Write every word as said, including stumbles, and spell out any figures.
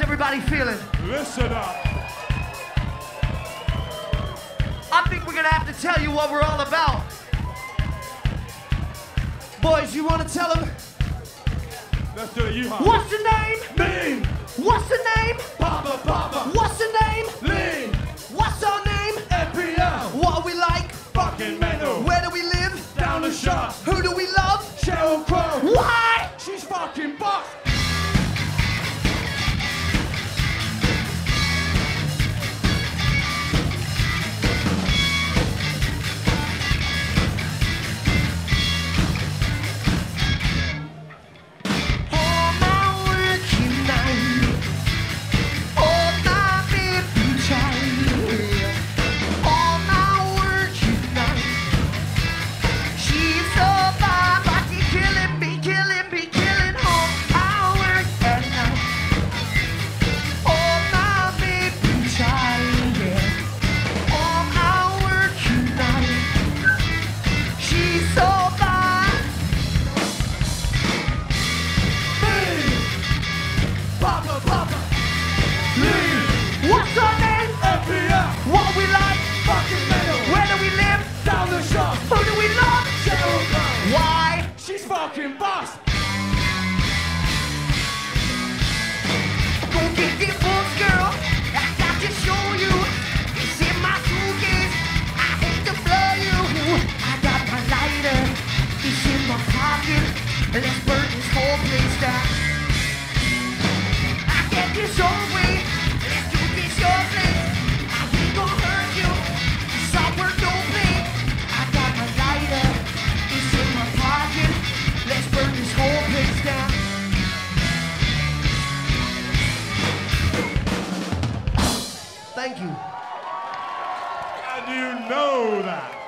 everybody feeling? Listen up. I think we're gonna have to tell you what we're all about. Boys, you wanna tell them? Let's do it, you huh? What's the name? Lean. What's the name? Poppa, Poppa. What's the name? Lean. What's our name? F P L. What are we like? Fucking mental. Where do we live? Down the shop. Who do we love? Sheryl Crow. Why? She's fucking boss. Fucking boss! Go get them books, girl. I got to show you. It's in my suitcase. I hate to blow you. I got my lighter. It's in my pocket. Let's burn this whole place down. I get this your way. Let's do this your place. I ain't gonna hurt you. Somewhere don't play. I got my lighter. It's in my pocket. Let's burn this whole place down. Thank you. How do you know that?